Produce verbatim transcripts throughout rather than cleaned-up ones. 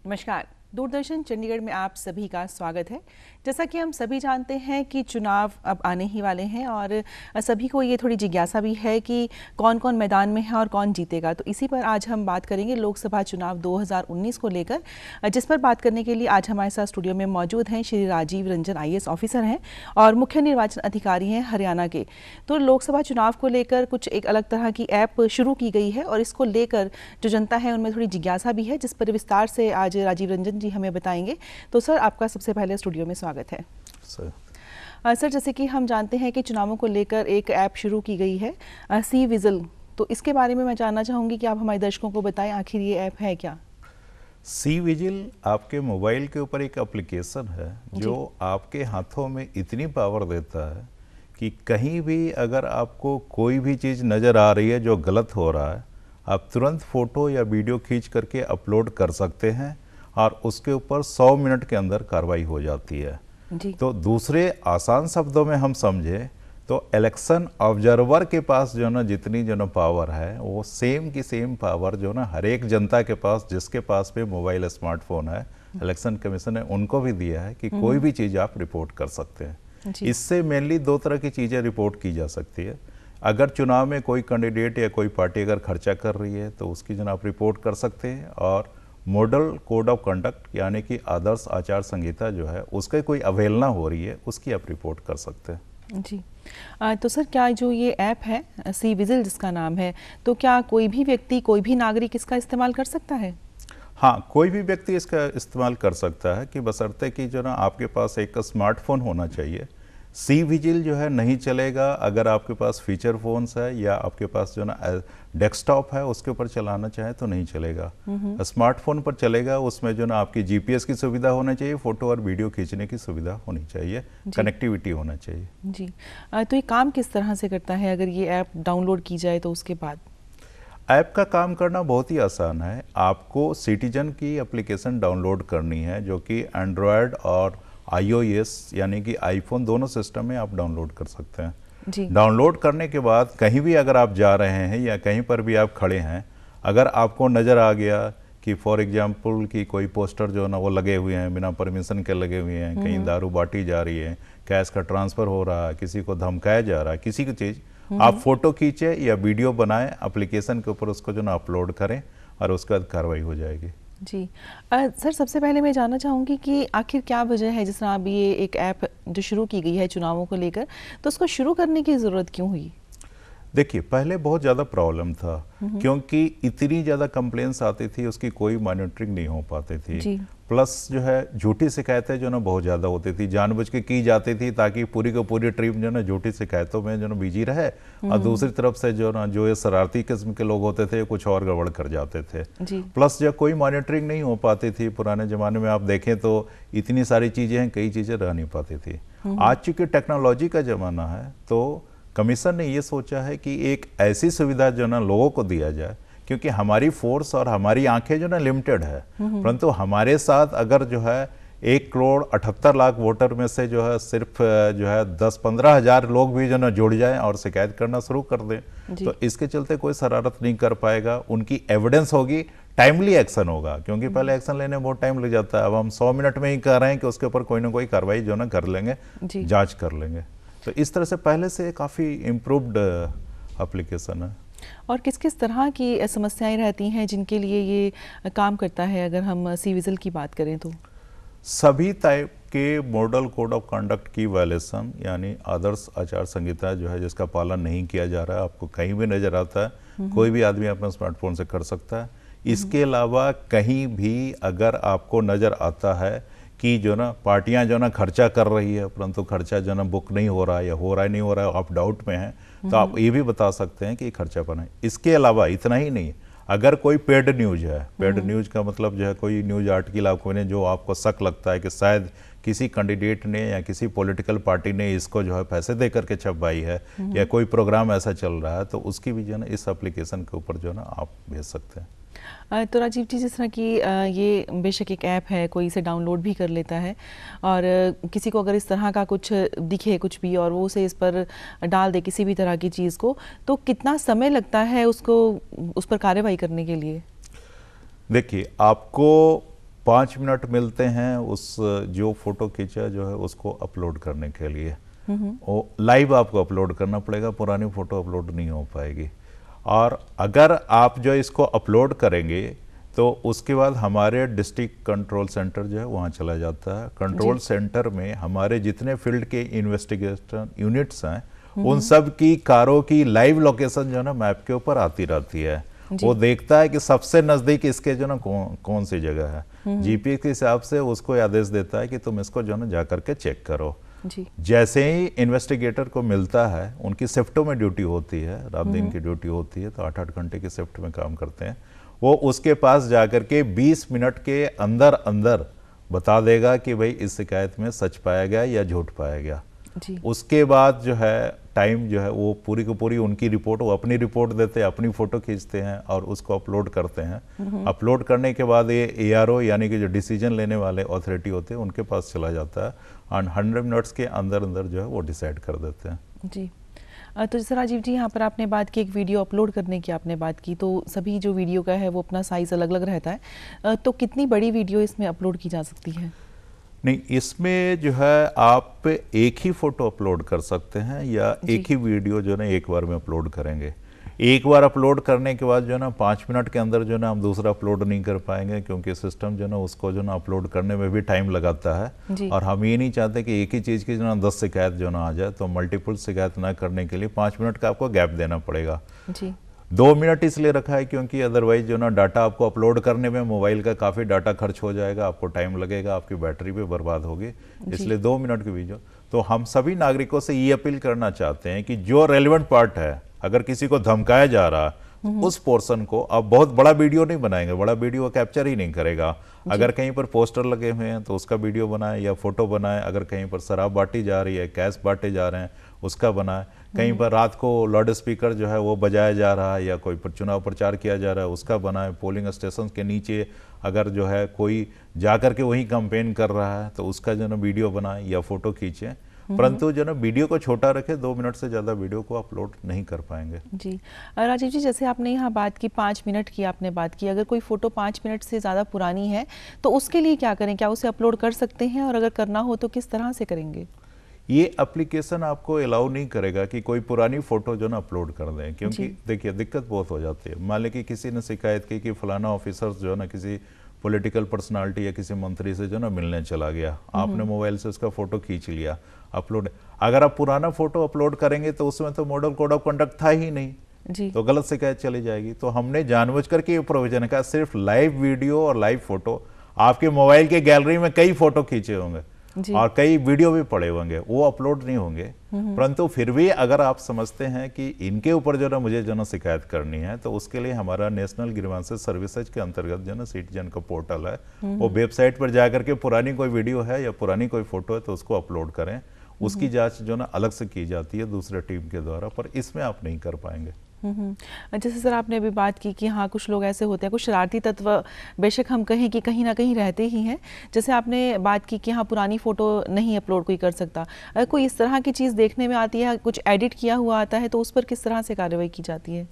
नमस्कार। दूरदर्शन चंडीगढ़ में आप सभी का स्वागत है। जैसा कि हम सभी जानते हैं कि चुनाव अब आने ही वाले हैं और सभी को ये थोड़ी जिज्ञासा भी है कि कौन कौन मैदान में है और कौन जीतेगा। तो इसी पर आज हम बात करेंगे लोकसभा चुनाव दो हज़ार उन्नीस को लेकर, जिस पर बात करने के लिए आज हमारे साथ स्टूडियो में मौजूद हैं Shri Rajiv Ranjan I A S officer हैं और मुख्य निर्वाचन अधिकारी हैं हरियाणा के। तो लोकसभा चुनाव को लेकर कुछ एक अलग तरह की ऐप शुरू की गई है और इसको लेकर जो जनता है उनमें थोड़ी जिज्ञासा भी है, जिस पर विस्तार से आज राजीव रंजन जी हमें बताएंगे। तो सर, आपका सबसे पहले स्टूडियो में स्वागत है। सर सर जैसे कि हम जानते हैं कि चुनावों को लेकर एक ऐप शुरू की गई है, सी विजिल। तो इसके बारे में मैं जानना चाहूँगी कि आप हमारे दर्शकों को बताएं आखिर ये ऐप है क्या। सी विजिल आपके मोबाइल के ऊपर एक एप्लीकेशन है जो आपके हाथों में इतनी पावर देता है कि कहीं भी अगर आपको कोई भी चीज़ नज़र आ रही है जो गलत हो रहा है, आप तुरंत फ़ोटो या वीडियो खींच करके अपलोड कर सकते हैं और उसके ऊपर सौ मिनट के अंदर कार्रवाई हो जाती है जी। तो दूसरे आसान शब्दों में हम समझे तो इलेक्शन ऑब्जर्वर के पास जो ना जितनी जो ना पावर है वो सेम की सेम पावर जो ना हर एक जनता के पास, जिसके पास पे मोबाइल स्मार्टफोन है, इलेक्शन कमीशन ने उनको भी दिया है कि कोई भी चीज़ आप रिपोर्ट कर सकते हैं। इससे मेनली दो तरह की चीज़ें रिपोर्ट की जा सकती है। अगर चुनाव में कोई कैंडिडेट या कोई पार्टी अगर खर्चा कर रही है तो उसकी जो आप रिपोर्ट कर सकते हैं, और मॉडल कोड ऑफ कंडक्ट यानी कि आदर्श आचार संहिता जो है उसके कोई अवहेलना हो रही है उसकी आप रिपोर्ट कर सकते हैं जी। आ, तो सर, क्या जो ये ऐप है सी विजिल जिसका नाम है, तो क्या कोई भी व्यक्ति, कोई भी नागरिक इसका इस्तेमाल कर सकता है? हाँ, कोई भी व्यक्ति इसका इस्तेमाल कर सकता है कि बशर्ते कि जो ना आपके पास एक स्मार्टफोन होना चाहिए। सी विजिल जो है नहीं चलेगा अगर आपके पास फीचर फोन्स है या आपके पास जो ना डेस्कटॉप है उसके ऊपर चलाना चाहे तो नहीं चलेगा। स्मार्टफोन पर चलेगा, उसमें जो ना आपकी जीपीएस की सुविधा होनी चाहिए, फोटो और वीडियो खींचने की सुविधा होनी चाहिए, कनेक्टिविटी होना चाहिए जी। आ, तो ये काम किस तरह से करता है अगर ये ऐप डाउनलोड की जाए तो उसके बाद? ऐप का काम करना बहुत ही आसान है। आपको सिटीजन की एप्लीकेशन डाउनलोड करनी है जो कि एंड्रॉयड और आईओएस यानी कि आईफोन दोनों सिस्टम में आप डाउनलोड कर सकते हैं जी। डाउनलोड करने के बाद कहीं भी अगर आप जा रहे हैं या कहीं पर भी आप खड़े हैं, अगर आपको नज़र आ गया कि फॉर एग्जांपल कि कोई पोस्टर जो ना वो लगे हुए हैं बिना परमिशन के लगे हुए हैं, कहीं दारू बांटी जा रही है, कैश का ट्रांसफ़र हो रहा है, किसी को धमकाया जा रहा है, किसी की चीज़, आप फोटो खींचे या वीडियो बनाएं, एप्लीकेशन के ऊपर उसको जो ना अपलोड करें और उसके बाद कार्रवाई हो जाएगी जी। आ, सर, सबसे पहले मैं जानना चाहूँगी कि आखिर क्या वजह है, जिस तरह अभी ये एक ऐप जो शुरू की गई है चुनावों को लेकर, तो उसको शुरू करने की ज़रूरत क्यों हुई? देखिए, पहले बहुत ज़्यादा प्रॉब्लम था क्योंकि इतनी ज़्यादा कंप्लेंट्स आती थी, उसकी कोई मॉनिटरिंग नहीं हो पाती थी। प्लस जो है झूठी शिकायतें जो ना बहुत ज़्यादा होती थी, जानबूझ के की जाती थी ताकि पूरी को पूरी टीम जो ना झूठी शिकायतों में जो ना बिजी रहे, और दूसरी तरफ से जो ना जो ये शरारती किस्म के लोग होते थे कुछ और गड़बड़ कर जाते थे। प्लस जब कोई मॉनिटरिंग नहीं हो पाती थी, पुराने ज़माने में आप देखें तो इतनी सारी चीज़ें हैं, कई चीज़ें रह नहीं पाती थी। आज चूँकि टेक्नोलॉजी का ज़माना है तो कमीशन ने ये सोचा है कि एक ऐसी सुविधा जो ना लोगों को दिया जाए, क्योंकि हमारी फोर्स और हमारी आंखें जो ना लिमिटेड है, परंतु हमारे साथ अगर जो है एक करोड़ अठहत्तर लाख वोटर में से जो है सिर्फ जो है दस पंद्रह हजार लोग भी जो ना जुड़ जाएं और शिकायत करना शुरू कर दें, तो इसके चलते कोई शरारत नहीं कर पाएगा। उनकी एविडेंस होगी, टाइमली एक्शन होगा, क्योंकि पहले एक्शन लेने में बहुत टाइम लग जाता है। अब हम सौ मिनट में ही कह रहे हैं कि उसके ऊपर कोई ना कोई कार्रवाई जो ना कर लेंगे, जाँच कर लेंगे। तो इस तरह से पहले से काफ़ी इम्प्रूव्ड एप्लीकेशन है। और किस किस तरह की समस्याएं रहती हैं जिनके लिए ये काम करता है, अगर हम सी विजिल की बात करें तो? सभी टाइप के मॉडल कोड ऑफ कंडक्ट की वायलेशन यानी आदर्श आचार संहिता जो है जिसका पालन नहीं किया जा रहा है, आपको कहीं भी नज़र आता है, कोई भी आदमी अपने स्मार्टफोन से कर सकता है। इसके अलावा कहीं भी अगर आपको नज़र आता है कि जो ना पार्टियां जो ना खर्चा कर रही है परंतु खर्चा जो ना बुक नहीं हो रहा है या हो रहा है नहीं हो रहा है, आप डाउट में हैं, तो आप ये भी बता सकते हैं कि खर्चा बना है। इसके अलावा इतना ही नहीं, अगर कोई पेड न्यूज है, पेड न्यूज का मतलब जो है कोई न्यूज आर्टिकल आपको ने जो आपको शक लगता है कि शायद किसी कैंडिडेट ने या किसी पॉलिटिकल पार्टी ने इसको जो है पैसे दे करके छपवाई है या कोई प्रोग्राम ऐसा चल रहा है, तो उसकी भी जो है इस एप्लीकेशन के ऊपर जो है ना आप भेज सकते हैं। तो राजीव जी, जिस तरह की ये बेशक एक ऐप है, कोई इसे डाउनलोड भी कर लेता है और किसी को अगर इस तरह का कुछ दिखे कुछ भी और वो उसे इस पर डाल दे किसी भी तरह की चीज़ को, तो कितना समय लगता है उसको उस पर कार्रवाई करने के लिए? देखिए, आपको पाँच मिनट मिलते हैं उस जो फोटो खींचा जो है उसको अपलोड करने के लिए। वो लाइव आपको अपलोड करना पड़ेगा, पुरानी फोटो अपलोड नहीं हो पाएगी। और अगर आप जो इसको अपलोड करेंगे तो उसके बाद हमारे डिस्ट्रिक्ट कंट्रोल सेंटर जो है वहाँ चला जाता है। कंट्रोल सेंटर में हमारे जितने फील्ड के इन्वेस्टिगेशन यूनिट्स हैं उन सब की कारों की लाइव लोकेशन जो है ना मैप के ऊपर आती रहती है। वो देखता है कि सबसे नजदीक इसके जो ना कौन कौन सी जगह है, जीपीएस के हिसाब से उसको आदेश देता है कि तुम इसको जो ना जा करके चेक करो। जी। जैसे ही इन्वेस्टिगेटर को मिलता है, उनकी शिफ्टों में ड्यूटी होती है, रात दिन की ड्यूटी होती है, तो आठ आठ घंटे की शिफ्ट में काम करते हैं। वो उसके पास जाकर के बीस मिनट के अंदर अंदर बता देगा कि भाई इस शिकायत में सच पाया गया या झूठ पाया गया। जी। उसके बाद जो है टाइम जो है वो पूरी को पूरी उनकी रिपोर्ट, वो अपनी रिपोर्ट देते हैं, अपनी फोटो खींचते हैं और उसको अपलोड करते हैं। अपलोड करने के बाद ये एआरओ यानी कि जो डिसीजन लेने वाले अथॉरिटी होते हैं उनके पास चला जाता है और हंड्रेड मिनट्स के अंदर अंदर जो है वो डिसाइड कर देते हैं। जी। तो जैसे राजीव जी यहाँ पर आपने बात की एक वीडियो अपलोड करने की आपने बात की, तो सभी जो वीडियो का है वो अपना साइज़ अलग अलग रहता है, तो कितनी बड़ी वीडियो इसमें अपलोड की जा सकती है? नहीं, इसमें जो है आप एक ही फोटो अपलोड कर सकते हैं या एक ही वीडियो जो है ना एक बार में अपलोड करेंगे। एक बार अपलोड करने के बाद जो है ना पाँच मिनट के अंदर जो है ना हम दूसरा अपलोड नहीं कर पाएंगे, क्योंकि सिस्टम जो है ना उसको जो है ना अपलोड करने में भी टाइम लगाता है। और हम ये नहीं चाहते कि एक ही चीज़ की जो ना दस शिकायत जो ना आ जाए, तो मल्टीपल शिकायत ना करने के लिए पाँच मिनट का आपको गैप देना पड़ेगा। जी। दो मिनट इसलिए रखा है क्योंकि अदरवाइज जो ना डाटा आपको अपलोड करने में मोबाइल का काफ़ी डाटा खर्च हो जाएगा, आपको टाइम लगेगा, आपकी बैटरी भी बर्बाद होगी, इसलिए दो मिनट के वीडियो। तो हम सभी नागरिकों से ये अपील करना चाहते हैं कि जो रेलिवेंट पार्ट है, अगर किसी को धमकाया जा रहा है उस पोर्शन को, अब बहुत बड़ा वीडियो नहीं बनाएंगे, बड़ा वीडियो कैप्चर ही नहीं करेगा। अगर कहीं पर पोस्टर लगे हुए हैं तो उसका वीडियो बनाए या फोटो बनाए, अगर कहीं पर शराब बांटी जा रही है, कैश बांटे जा रहे हैं उसका बनाए, कहीं पर रात को लाउड स्पीकर जो है वो बजाया जा रहा है या कोई पर चुनाव प्रचार किया जा रहा है उसका बनाए, पोलिंग स्टेशन के नीचे अगर जो है कोई जाकर के वहीं कैंपेन कर रहा है तो उसका जो ना वीडियो बनाए या फोटो खींचे। परंतु जो ना वीडियो को छोटा रखे, दो मिनट से ज़्यादा वीडियो को अपलोड नहीं कर पाएंगे। जी। राजीव जी, जैसे आपने यहाँ बात की पाँच मिनट की आपने बात की, अगर कोई फ़ोटो पाँच मिनट से ज़्यादा पुरानी है तो उसके लिए क्या करें? क्या उसे अपलोड कर सकते हैं, और अगर करना हो तो किस तरह से करेंगे? ये एप्लीकेशन आपको अलाउ नहीं करेगा कि कोई पुरानी फोटो जो ना अपलोड कर दें, क्योंकि देखिए दिक्कत बहुत हो जाती है। मान लें कि किसी ने शिकायत की कि फलाना ऑफिसर जो है ना किसी पॉलिटिकल पर्सनालिटी या किसी मंत्री से जो ना मिलने चला गया, आपने मोबाइल से उसका फोटो खींच लिया, अपलोड। अगर आप पुराना फोटो अपलोड करेंगे तो उसमें तो मॉडल कोड ऑफ कंडक्ट था ही नहीं जी। तो गलत शिकायत चली जाएगी। तो हमने जानबूझकर के ये प्रोविजन है, सिर्फ लाइव वीडियो और लाइव फोटो। आपके मोबाइल के गैलरी में कई फोटो खींचे होंगे और कई वीडियो भी पड़े होंगे, वो अपलोड नहीं होंगे। परंतु फिर भी अगर आप समझते हैं कि इनके ऊपर जो ना मुझे जो ना शिकायत करनी है, तो उसके लिए हमारा नेशनल ग्रीवेंसेस सर्विसेज के अंतर्गत जो ना सिटीजन का पोर्टल है, वो वेबसाइट पर जाकर के पुरानी कोई वीडियो है या पुरानी कोई फोटो है तो उसको अपलोड करें। उसकी जांच जो ना अलग से की जाती है दूसरे टीम के द्वारा, पर इसमें आप नहीं कर पाएंगे। जैसे सर आपने अभी बात की कि हाँ कुछ लोग ऐसे होते हैं, कुछ शरारती तत्व बेशक हम कहें कि कहीं ना कहीं रहते ही हैं। जैसे आपने बात की कि हाँ पुरानी फ़ोटो नहीं अपलोड कोई कर सकता, अगर कोई इस तरह की चीज़ देखने में आती है, कुछ एडिट किया हुआ आता है, तो उस पर किस तरह से कार्रवाई की जाती है?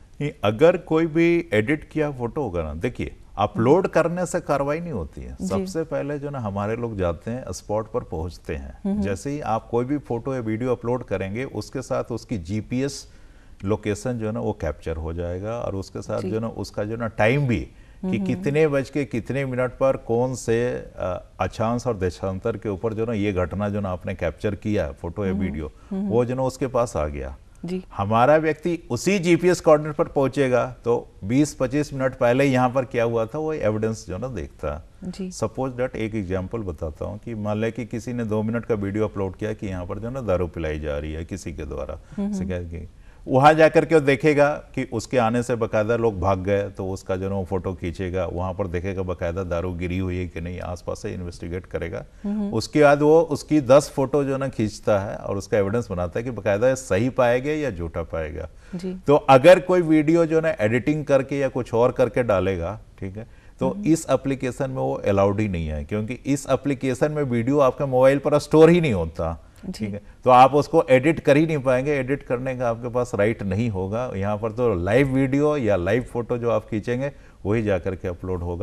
अगर कोई भी एडिट किया फोटो होगा ना, देखिए अपलोड करने से कार्रवाई नहीं होती है। सबसे पहले जो ना हमारे लोग जाते हैं, स्पॉट पर पहुंचते हैं। जैसे ही आप कोई भी फोटो या वीडियो अपलोड करेंगे, उसके साथ उसकी जीपीएस लोकेशन जो है ना वो कैप्चर हो जाएगा, और उसके साथ जो ना उसका जो ना टाइम भी कि कितने बज के कितने मिनट पर कौन से अक्षांश और देशांतर के ऊपर जो ना ये घटना जो ना आपने कैप्चर किया है फोटो या वीडियो, वो जो ना उसके पास आ गया जी। हमारा व्यक्ति उसी जीपीएस कोऑर्डिनेट पर पहुंचेगा तो बीस पच्चीस मिनट पहले यहाँ पर क्या हुआ था वो एविडेंस जो ना देखता है। सपोज दैट एक एग्जांपल बताता हूँ कि मान लें कि किसी ने दो मिनट का वीडियो अपलोड किया कि यहाँ पर जो ना दारू पिलाई जा रही है किसी के द्वारा, शिकायत की, वहां जाकर के वो देखेगा कि उसके आने से बकायदा लोग भाग गए, तो उसका जो ना फोटो खींचेगा, वहां पर देखेगा बकायदा दारू गिरी हुई है कि नहीं, आसपास से इन्वेस्टिगेट करेगा। उसके बाद वो उसकी दस फोटो जो ना खींचता है और उसका एविडेंस बनाता है कि बकायदा सही पाएगा या झूठा पाएगा। तो अगर कोई वीडियो जो ना एडिटिंग करके या कुछ और करके डालेगा, ठीक है, तो इस एप्लीकेशन में वो अलाउड ही नहीं है, क्योंकि इस एप्लीकेशन में वीडियो आपके मोबाइल पर स्टोर ही नहीं होता, ठीक है। तो आप उसको एडिट कर ही नहीं पाएंगे, एडिट करने का आपके पास राइट नहीं होगा। यहाँ पर तो लाइव वीडियो या लाइव फोटो जो आप खींचेंगे वही जाकर के अपलोड होगा।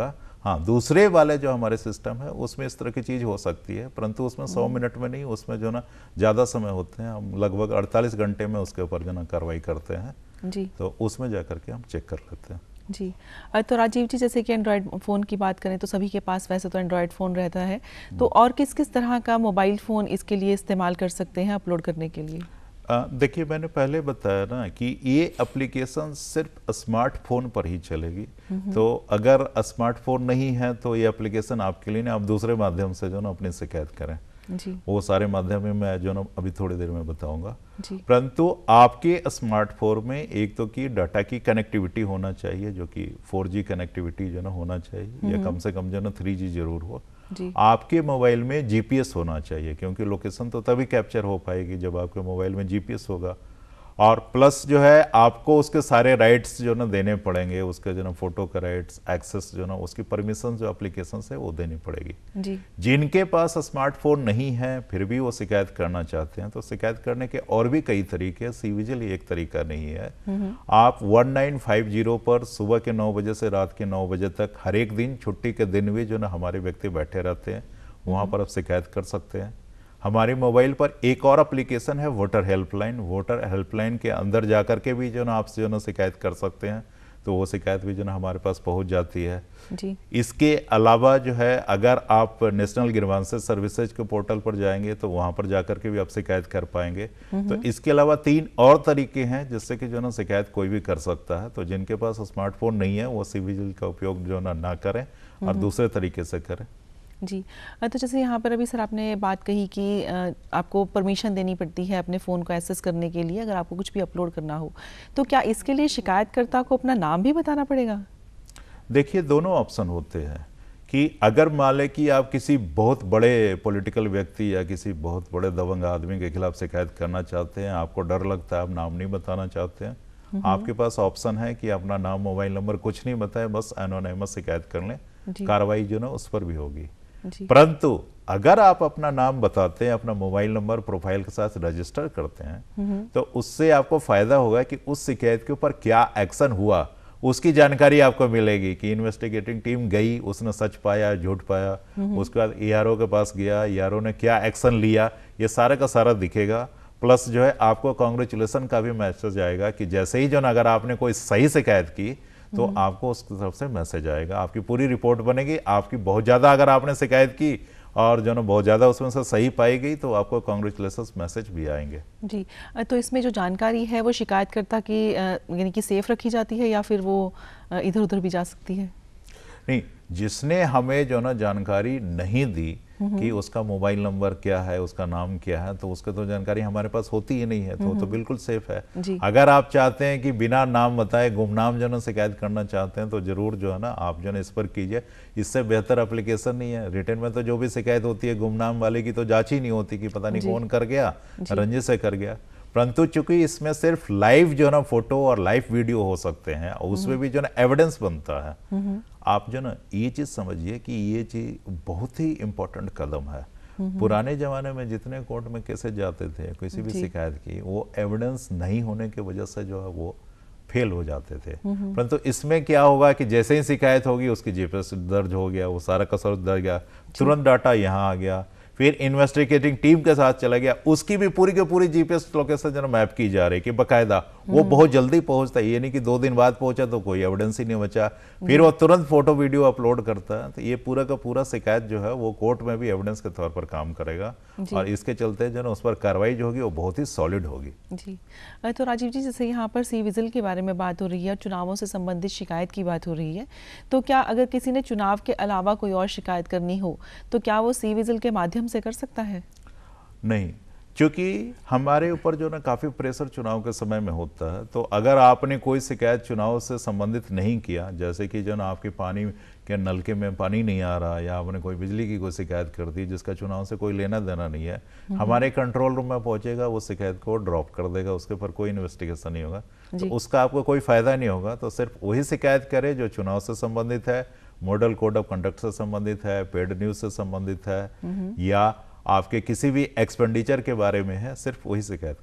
हाँ, दूसरे वाले जो हमारे सिस्टम है उसमें इस तरह की चीज़ हो सकती है, परंतु उसमें सौ मिनट में नहीं, उसमें जो ना ज़्यादा समय होते हैं, हम लगभग अड़तालीस घंटे में उसके ऊपर जो ना कार्रवाई करते हैं जी। तो उसमें जा करके हम चेक कर लेते हैं जी। तो राजीव जी, जैसे कि एंड्रॉयड फ़ोन की बात करें तो सभी के पास वैसे तो एंड्रॉयड फ़ोन रहता है, तो और किस किस तरह का मोबाइल फ़ोन इसके लिए इस्तेमाल कर सकते हैं अपलोड करने के लिए? देखिए, मैंने पहले बताया ना कि ये एप्लीकेशन सिर्फ स्मार्टफोन पर ही चलेगी, तो अगर स्मार्टफोन नहीं है तो ये एप्लीकेशन आपके लिए नहीं, आप दूसरे माध्यम से जो ना अपनी शिकायत करें जी। वो सारे माध्यम में मैं जो ना अभी थोड़ी देर में बताऊंगा, परंतु आपके स्मार्टफोन में एक तो की डाटा की कनेक्टिविटी होना चाहिए, जो कि फोर जी कनेक्टिविटी जो ना होना चाहिए, या कम से कम जो ना थ्री जी जरूर हो। आपके मोबाइल में जीपीएस होना चाहिए, क्योंकि लोकेशन तो तभी कैप्चर हो पाएगी जब आपके मोबाइल में जीपीएस होगा, और प्लस जो है आपको उसके सारे राइट्स जो ना देने पड़ेंगे, उसके जो ना फोटो का राइट्स, एक्सेस जो ना उसकी परमिशन जो एप्लीकेशन है वो देनी पड़ेगी जी। जिनके पास स्मार्टफोन नहीं है फिर भी वो शिकायत करना चाहते हैं तो शिकायत करने के और भी कई तरीके हैं, सीविजिल एक तरीका नहीं है। आप वन नाइन फाइव जीरो पर सुबह के नौ बजे से रात के नौ बजे तक हर एक दिन, छुट्टी के दिन भी जो ना हमारे व्यक्ति बैठे रहते हैं, वहाँ पर आप शिकायत कर सकते हैं। हमारे मोबाइल पर एक और एप्लीकेशन है वोटर हेल्पलाइन, वोटर हेल्पलाइन के अंदर जाकर के भी जो ना आपसे जो ना शिकायत कर सकते हैं, तो वो शिकायत भी जो ना हमारे पास पहुंच जाती है जी। इसके अलावा जो है अगर आप नेशनल ग्रीवेंसेस सर्विसेज के पोर्टल पर जाएंगे तो वहां पर जाकर के भी आप शिकायत कर पाएंगे। तो इसके अलावा तीन और तरीके हैं जिससे कि जो ना शिकायत कोई भी कर सकता है, तो जिनके पास स्मार्टफोन नहीं है वो cVIGIL का उपयोग जो ना ना करें और दूसरे तरीके से करें जी। तो जैसे यहाँ पर अभी सर आपने बात कही कि आपको परमिशन देनी पड़ती है अपने फ़ोन को एक्सेस करने के लिए, अगर आपको कुछ भी अपलोड करना हो, तो क्या इसके लिए शिकायतकर्ता को अपना नाम भी बताना पड़ेगा? देखिए, दोनों ऑप्शन होते हैं कि अगर मान लें कि आप किसी बहुत बड़े पॉलिटिकल व्यक्ति या किसी बहुत बड़े दबंग आदमी के खिलाफ शिकायत करना चाहते हैं, आपको डर लगता है, आप नाम नहीं बताना चाहते हैं, आपके पास ऑप्शन है कि अपना नाम, मोबाइल नंबर कुछ नहीं बताए, बस एनोनिमस शिकायत कर लें, कार्रवाई जो ना उस पर भी होगी। परंतु अगर आप अपना नाम बताते हैं, अपना मोबाइल नंबर प्रोफाइल के साथ रजिस्टर करते हैं, तो उससे आपको फायदा होगा कि उस शिकायत के ऊपर क्या एक्शन हुआ उसकी जानकारी आपको मिलेगी कि इन्वेस्टिगेटिंग टीम गई, उसने सच पाया, झूठ पाया, उसके बाद ईआरओ के पास गया, ईआरओ ने क्या एक्शन लिया, ये सारा का सारा दिखेगा। प्लस जो है आपको कांग्रेचुलेसन का भी मैसेज आएगा कि जैसे ही जो ना अगर आपने कोई सही शिकायत की तो आपको उसकी तरफ से मैसेज आएगा, आपकी पूरी रिपोर्ट बनेगी, आपकी बहुत ज़्यादा अगर आपने शिकायत की और जो ना बहुत ज़्यादा उसमें से सही पाई गई तो आपको कांग्रेचुलेशंस मैसेज भी आएंगे जी। तो इसमें जो जानकारी है वो शिकायतकर्ता की यानी कि सेफ रखी जाती है या फिर वो इधर उधर भी जा सकती है? नहीं, जिसने हमें जो ना जानकारी नहीं दी कि उसका मोबाइल नंबर क्या है, उसका नाम क्या है, तो उसके तो जानकारी हमारे पास होती ही नहीं है, तो तो बिल्कुल सेफ है। अगर आप चाहते हैं कि बिना नाम बताए गुमनाम जो ना शिकायत करना चाहते हैं तो जरूर जो है ना आप जो है इस पर कीजिए, इससे बेहतर एप्लीकेशन नहीं है। रिटर्न में तो जो भी शिकायत होती है गुमनाम वाले की तो जांच ही नहीं होती कि पता नहीं कौन कर गया, रंजिश से कर गया, परंतु चूंकि इसमें सिर्फ लाइव जो ना फोटो और लाइव वीडियो हो सकते हैं और उसमें भी जो ना एविडेंस बनता है, आप जो ना ये चीज समझिए कि ये चीज बहुत ही इंपॉर्टेंट कदम है। पुराने जमाने में जितने कोर्ट में केसेस जाते थे किसी भी शिकायत की, वो एविडेंस नहीं होने की वजह से जो है वो फेल हो जाते थे, परंतु इसमें क्या होगा कि जैसे ही शिकायत होगी उसकी जीपीएस दर्ज हो गया, वो सारा का सारा दर्ज गया, तुरंत डाटा यहाँ आ गया, फिर इन्वेस्टिगेटिंग टीम के साथ चला गया, उसकी भी पूरी के पूरी जीपीएस लोकेशन जो मैप की जा रही है कि बकायदा वो बहुत जल्दी पहुंचता है, ये नहीं कि दो दिन बाद पहुंचा तो कोई एविडेंस ही नहीं बचा, फिर वो तुरंत फोटो वीडियो अपलोड करता है। तो ये पूरा का पूरा शिकायत जो है वो कोर्ट में भी एविडेंस के तौर पर काम करेगा और इसके चलते जो है उस पर कार्रवाई जो होगी वो बहुत ही सॉलिड होगी जी। तो राजीव जी, जैसे यहाँ पर cVIGIL के बारे में बात हो रही है, चुनावों से संबंधित शिकायत की बात हो रही है, तो क्या अगर किसी ने चुनाव के अलावा कोई और शिकायत करनी हो तो क्या वो cVIGIL के माध्यम से कर सकता है? नहीं, क्योंकि हमारे ऊपर जो ना काफ़ी प्रेशर चुनाव के समय में होता है, तो अगर आपने कोई शिकायत चुनाव से संबंधित नहीं किया, जैसे कि जो ना आपके पानी के नलके में पानी नहीं आ रहा या आपने कोई बिजली की कोई शिकायत कर दी जिसका चुनाव से कोई लेना देना नहीं है, हमारे कंट्रोल रूम में पहुंचेगा, वो शिकायत को ड्रॉप कर देगा, उसके ऊपर कोई इन्वेस्टिगेशन नहीं होगा, तो उसका आपको कोई फायदा नहीं होगा। तो सिर्फ वही शिकायत करे जो चुनाव से संबंधित है, मॉडल कोड ऑफ कंडक्ट से संबंधित है, पेड न्यूज से संबंधित है या आपके किसी भी एक्सपेंडिचर के बारे में है, सिर्फ वही शिकायत करें।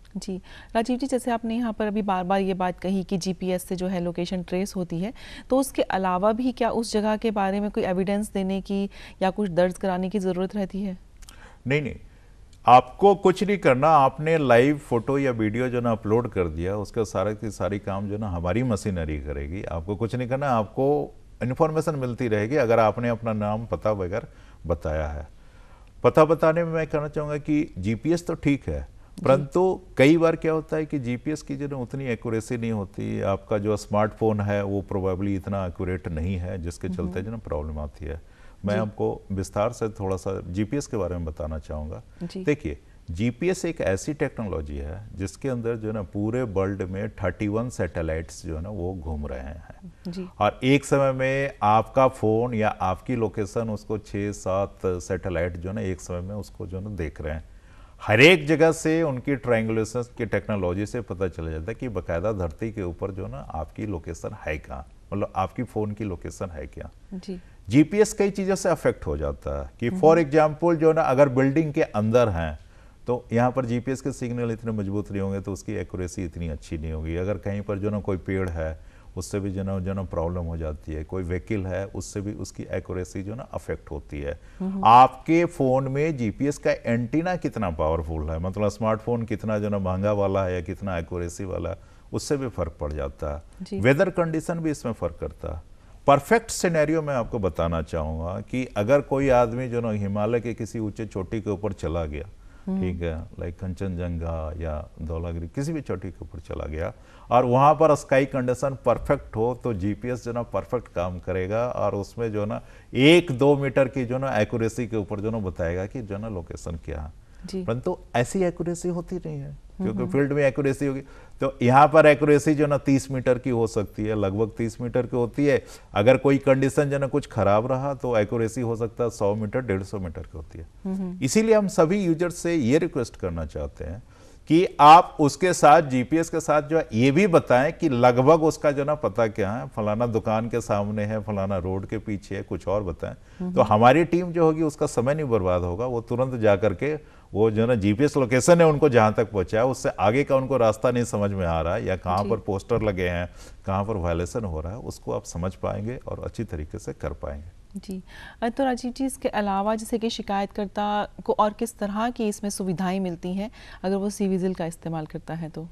जी राजीव जी, जैसे आपने यहाँ पर अभी बार बार ये बात कही कि जीपीएस से जो है लोकेशन ट्रेस होती है, तो उसके अलावा भी क्या उस जगह के बारे में कोई एविडेंस देने की या कुछ दर्ज कराने की ज़रूरत रहती है? नहीं नहीं, आपको कुछ नहीं करना, आपने लाइव फोटो या वीडियो जो ना अपलोड कर दिया, उसका सारा की सारी काम जो ना हमारी मशीनरी करेगी। आपको कुछ नहीं करना, आपको इन्फॉर्मेशन मिलती रहेगी अगर आपने अपना नाम पता वगैरह बताया है। पता बताने में मैं कहना चाहूँगा कि जीपीएस तो ठीक है, परंतु कई बार क्या होता है कि जीपीएस की जो ना उतनी एक्यूरेसी नहीं होती। आपका जो स्मार्टफोन है वो प्रोबेबली इतना एक्यूरेट नहीं है, जिसके चलते जो ना प्रॉब्लम आती है। मैं आपको विस्तार से थोड़ा सा जीपीएस के बारे में बताना चाहूँगा। देखिए, जीपीएस एक ऐसी टेक्नोलॉजी है जिसके अंदर जो ना पूरे वर्ल्ड में इकतीस सैटेलाइट्स जो है ना वो घूम रहे हैं जी। और एक समय में आपका फ़ोन या आपकी लोकेशन उसको छः सात सैटेलाइट जो ना एक समय में उसको जो ना देख रहे हैं। हर एक जगह से उनकी ट्रायंगुलेशन की टेक्नोलॉजी से पता चला जाता है कि बाकायदा धरती के ऊपर जो ना आपकी लोकेशन है कहाँ, मतलब आपकी फ़ोन की लोकेशन है क्या जी। जीपीएस कई चीज़ों से अफेक्ट हो जाता है कि फॉर एग्जांपल जो ना अगर बिल्डिंग के अंदर हैं तो यहाँ पर जीपीएस के सिग्नल इतने मजबूत नहीं होंगे, तो उसकी एक्यूरेसी इतनी अच्छी नहीं होगी। अगर कहीं पर जो ना कोई पेड़ है उससे भी जो ना जो ना प्रॉब्लम हो जाती है, कोई व्हीकल है उससे भी उसकी एक्यूरेसी जो ना अफेक्ट होती है। आपके फ़ोन में जीपीएस का एंटीना कितना पावरफुल है, मतलब स्मार्टफोन कितना जो ना महंगा वाला है या कितना एक्यूरेसी वाला है, उससे भी फर्क पड़ जाता है। वेदर कंडीशन भी इसमें फ़र्क करता है। परफेक्ट सिनेरियो मैं आपको बताना चाहूँगा कि अगर कोई आदमी जो ना हिमालय के किसी ऊंचे चोटी के ऊपर चला गया, ठीक है, लाइक कंचनजंगा या धौलागिरी, किसी भी चोटी के ऊपर चला गया और वहाँ पर स्काई कंडीशन परफेक्ट हो, तो जीपीएस जो ना परफेक्ट काम करेगा और उसमें जो ना एक दो मीटर की जो ना एक्यूरेसी के ऊपर जो ना बताएगा कि जो ना लोकेशन क्या है। परंतु ऐसी एक्यूरेसी होती नहीं है क्योंकि फील्ड में एक्यूरेसी होगी, तो यहाँ पर एक्यूरेसी जो ना तीस मीटर की हो सकती है, लगभग तीस मीटर की होती है। अगर कोई कंडीशन जो ना कुछ खराब रहा तो एक्यूरेसी हो सकता है सौ मीटर डेढ़ सौ मीटर की होती है। इसीलिए हम सभी यूजर से ये रिक्वेस्ट करना चाहते हैं कि आप उसके साथ जीपीएस के साथ जो है ये भी बताएं कि लगभग उसका जो ना पता क्या है, फलाना दुकान के सामने है, फलाना रोड के पीछे है, कुछ और बताएं। तो हमारी टीम जो होगी उसका समय नहीं बर्बाद होगा, वो तुरंत जा करके वो जो ना जीपीएस लोकेशन है उनको जहां तक पहुंचाया, उससे आगे का उनको रास्ता नहीं समझ में आ रहा है या कहां पर पोस्टर लगे हैं, कहां पर वायलेशन हो रहा है, उसको आप समझ पाएंगे और अच्छी तरीके से कर पाएंगे जी। तो राजीव जी, इसके अलावा जैसे कि शिकायतकर्ता को और किस तरह की इसमें सुविधाएं मिलती हैं अगर वो सीविजिल का इस्तेमाल करता है? तो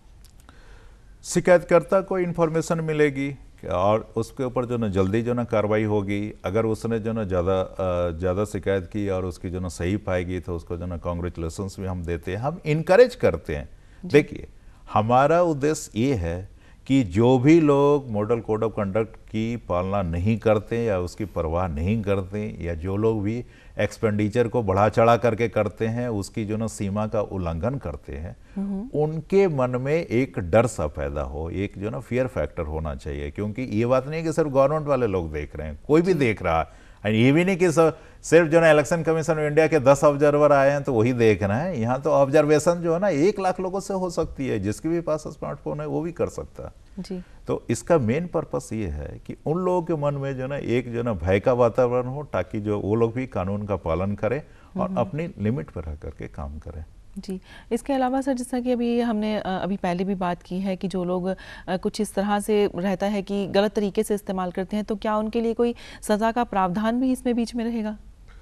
शिकायतकर्ता को इन्फॉर्मेशन मिलेगी और उसके ऊपर जो ना जल्दी जो ना कार्रवाई होगी। अगर उसने जो ना ज़्यादा ज़्यादा शिकायत की और उसकी जो ना सही पाएगी तो उसको जो ना कॉन्ग्रेचुलेशंस भी हम देते हैं, हम इनकरेज करते हैं। देखिए, हमारा उद्देश्य ये है कि जो भी लोग मॉडल कोड ऑफ कंडक्ट की पालना नहीं करते या उसकी परवाह नहीं करते या जो लोग भी एक्सपेंडिचर को बढ़ा चढ़ा करके करते हैं, उसकी जो ना सीमा का उल्लंघन करते हैं, उनके मन में एक डर सा पैदा हो, एक जो ना फियर फैक्टर होना चाहिए। क्योंकि ये बात नहीं कि सिर्फ गवर्नमेंट वाले लोग देख रहे हैं, कोई भी देख रहा है। ये भी नहीं कि सिर्फ जो ना इलेक्शन कमीशन ऑफ इंडिया के दस ऑब्जर्वर आए हैं तो वही देख रहे हैं। यहाँ तो ऑब्जर्वेशन जो है ना एक लाख लोगों से हो सकती है, जिसके भी पास स्मार्टफोन है वो भी कर सकता है जी। तो इसका मेन पर्पस ये है कि उन लोगों के मन में जो ना एक जो ना भय का वातावरण हो, ताकि जो वो लोग भी कानून का पालन करें और अपनी लिमिट पर रह करके काम करें जी। इसके अलावा सर, जैसा कि अभी हमने अभी पहले भी बात की है कि जो लोग कुछ इस तरह से रहता है कि गलत तरीके से इस्तेमाल करते हैं, तो क्या उनके लिए कोई सज़ा का प्रावधान भी इसमें बीच में रहेगा?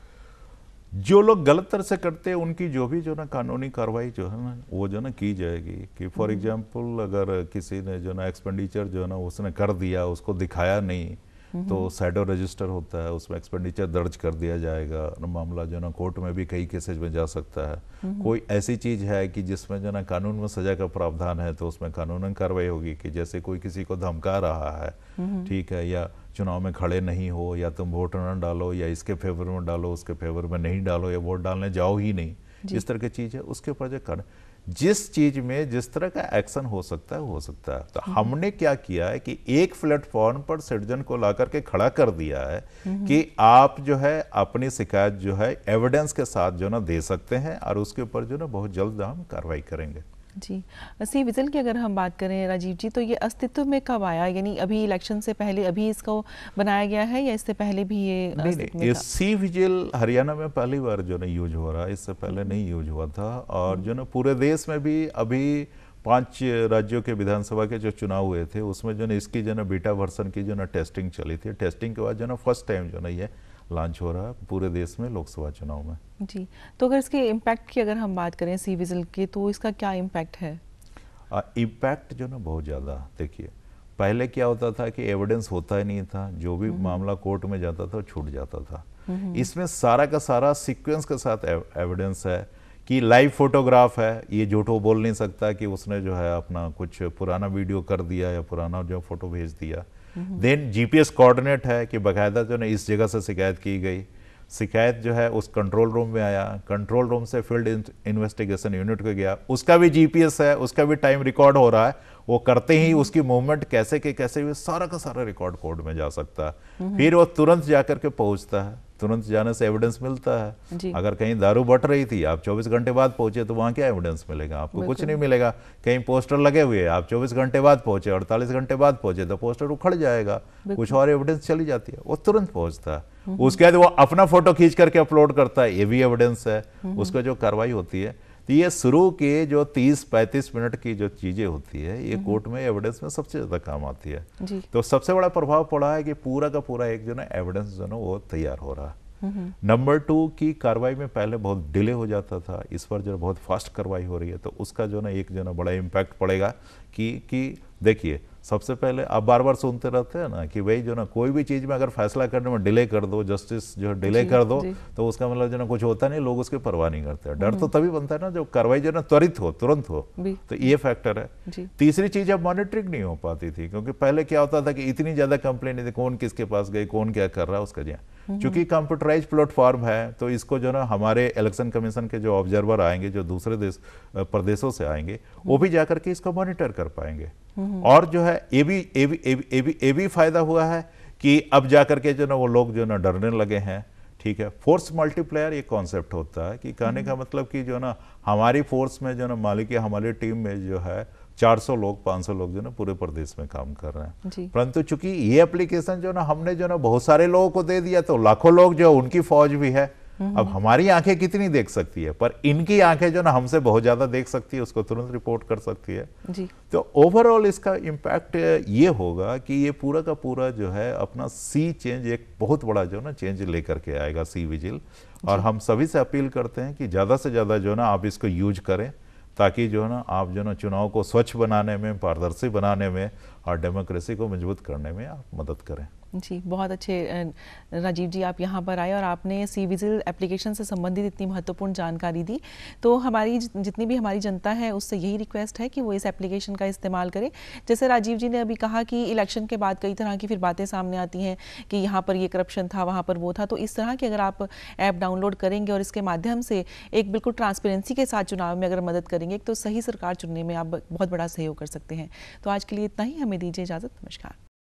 जो लोग गलत तरह से करते हैं उनकी जो भी जो ना कानूनी कार्रवाई जो है ना वो जो ना की जाएगी। कि फॉर एग्जांपल अगर किसी ने जो ना एक्सपेंडिचर जो है ना उसने कर दिया, उसको दिखाया नहीं, तो सैडो रजिस्टर होता है, उसमें एक्सपेंडिचर दर्ज कर दिया जाएगा। मामला जो ना कोर्ट में भी कई केसेज में जा सकता है। कोई ऐसी चीज़ है कि जिसमें जो ना कानून में सजा का प्रावधान है तो उसमें कानूनन कार्रवाई होगी। कि जैसे कोई किसी को धमका रहा है, ठीक है, या चुनाव में खड़े नहीं हो, या तुम वोट न डालो, या इसके फेवर में डालो, उसके फेवर में नहीं डालो, या वोट डालने जाओ ही नहीं, इस तरह की चीज़ है। उसके ऊपर जो कर जिस चीज में जिस तरह का एक्शन हो सकता है हो सकता है। तो हमने क्या किया है कि एक प्लेटफॉर्म पर सिटीजन को ला करके खड़ा कर दिया है कि आप जो है अपनी शिकायत जो है एविडेंस के साथ जो ना दे सकते हैं और उसके ऊपर जो ना बहुत जल्द हम कार्रवाई करेंगे जी। cVIGIL की अगर हम बात करें राजीव जी, तो ये अस्तित्व में कब आया? यानी अभी इलेक्शन से पहले अभी इसको बनाया गया है या इससे पहले भी ये नहीं नहीं ये cVIGIL हरियाणा में पहली बार जो ना यूज हो रहा है, इससे पहले नहीं यूज हुआ था। और जो ना पूरे देश में भी अभी पांच राज्यों के विधानसभा के जो चुनाव हुए थे उसमें जो है इसकी जो है बीटा वर्सन की जो है टेस्टिंग चली थी। टेस्टिंग के बाद जो है फर्स्ट टाइम जो है ये लॉन्च हो रहा है पूरे देश में लोकसभा चुनाव में। जी, तो अगर इसके इम्पैक्ट की अगर हम बात करें सी विजिल की, तो इसका क्या इम्पैक्ट है? इम्पैक्ट जो ना बहुत ज़्यादा, देखिए पहले क्या होता था कि एविडेंस होता ही नहीं था, जो भी मामला कोर्ट में जाता था छूट जाता था। इसमें सारा का सारा सीक्वेंस के साथ एविडेंस है कि लाइव फोटोग्राफ है, ये झूठ वो बोल नहीं सकता कि उसने जो है अपना कुछ पुराना वीडियो कर दिया या पुराना जो फोटो भेज दिया। देन जीपीएस कोऑर्डिनेट है कि बकायदा जो है इस जगह से शिकायत की गई, शिकायत जो है उस कंट्रोल रूम में आया, कंट्रोल रूम से फील्ड इन्वेस्टिगेशन यूनिट को गया, उसका भी जीपीएस है, उसका भी टाइम रिकॉर्ड हो रहा है, वो करते ही उसकी मूवमेंट कैसे के कैसे हुए सारा का सारा रिकॉर्ड कोर्ट में जा सकता है। फिर वो तुरंत जाकर के पहुंचता है, तुरंत जाने से एविडेंस मिलता है। अगर कहीं दारू बट रही थी, आप चौबीस घंटे बाद पहुंचे तो वहां क्या एविडेंस मिलेगा? आपको कुछ नहीं मिलेगा। कहीं पोस्टर लगे हुए, आप चौबीस घंटे बाद पहुंचे, अड़तालीस घंटे बाद पहुंचे तो पोस्टर उखड़ जाएगा, कुछ और एविडेंस चली जाती है, वो तुरंत पहुंचता है। उसके बाद वो अपना फोटो खींच करके अपलोड करता है, ये भी एविडेंस है, उसका जो कार्रवाई होती है। तो ये शुरू के जो तीस पैंतीस मिनट की जो चीजें होती है, ये कोर्ट में एविडेंस में सबसे ज्यादा काम आती है। तो सबसे बड़ा प्रभाव पड़ा है कि पूरा का पूरा एक जो ना एविडेंस जो ना वो तैयार हो रहा है। नंबर टू की कार्रवाई में पहले बहुत डिले हो जाता था, इस पर जो बहुत फास्ट कार्रवाई हो रही है, तो उसका जो ना एक जो ना बड़ा इम्पैक्ट पड़ेगा कि कि देखिए सबसे पहले आप बार बार सुनते रहते हैं ना कि भाई जो ना कोई भी चीज़ में अगर फैसला करने में डिले कर दो, जस्टिस जो डिले कर दो, तो उसका मतलब जो ना कुछ होता नहीं, लोग उसकी परवाह नहीं करते। डर तो तभी बनता है ना जब कार्रवाई जो ना त्वरित हो, तुरंत हो, तो ये फैक्टर है। तीसरी चीज अब मॉनिटरिंग नहीं हो पाती थी, क्योंकि पहले क्या होता था कि इतनी ज्यादा कंप्लेंट थी, कौन किसके पास गई, कौन क्या कर रहा है उसका जो। चूंकि कंप्यूटराइज प्लेटफॉर्म है तो इसको जो ना हमारे इलेक्शन कमीशन के जो ऑब्जर्वर आएंगे, जो दूसरे देश प्रदेशों से आएंगे, वो भी जाकर के इसको मॉनिटर कर पाएंगे। और जो है ये भी ये भी ये भी ये भी ये भी फायदा हुआ है कि अब जाकर के जो ना वो लोग जो ना डरने लगे हैं। ठीक है, फोर्स मल्टीप्लायर ये कॉन्सेप्ट होता है कि कहने का मतलब कि जो ना हमारी फोर्स में जो ना मालिक या हमारी टीम में जो है चार सौ लोग पाँच सौ लोग जो ना पूरे प्रदेश में काम कर रहे हैं। परंतु चूंकि ये एप्लीकेशन जो ना हमने जो ना बहुत सारे लोगों को दे दिया, तो लाखों लोग जो उनकी फौज भी है। अब हमारी आंखें कितनी देख सकती है, पर इनकी आंखें जो ना हमसे बहुत ज्यादा देख सकती है, उसको तुरंत रिपोर्ट कर सकती है जी। तो ओवरऑल इसका इम्पैक्ट ये होगा कि ये पूरा का पूरा जो है अपना सी चेंज एक बहुत बड़ा जो ना चेंज लेकर के आएगा सी विजिल। और हम सभी से अपील करते हैं कि ज्यादा से ज्यादा जो ना आप इसको यूज करें, ताकि जो है ना आप जो ना चुनाव को स्वच्छ बनाने में, पारदर्शी बनाने में और डेमोक्रेसी को मजबूत करने में आप मदद करें। जी, बहुत अच्छे राजीव जी, आप यहाँ पर आए और आपने सी विजिल एप्लीकेशन से संबंधित इतनी महत्वपूर्ण जानकारी दी। तो हमारी जितनी भी हमारी जनता है उससे यही रिक्वेस्ट है कि वो इस एप्लीकेशन का इस्तेमाल करें। जैसे राजीव जी ने अभी कहा कि इलेक्शन के बाद कई तरह की फिर बातें सामने आती हैं कि यहाँ पर ये करप्शन था, वहाँ पर वो था। तो इस तरह की अगर आप ऐप डाउनलोड करेंगे और इसके माध्यम से एक बिल्कुल ट्रांसपेरेंसी के साथ चुनाव में अगर मदद करेंगे, तो सही सरकार चुनने में आप बहुत बड़ा सहयोग कर सकते हैं। तो आज के लिए इतना ही, हमें दीजिए इजाज़त। नमस्कार।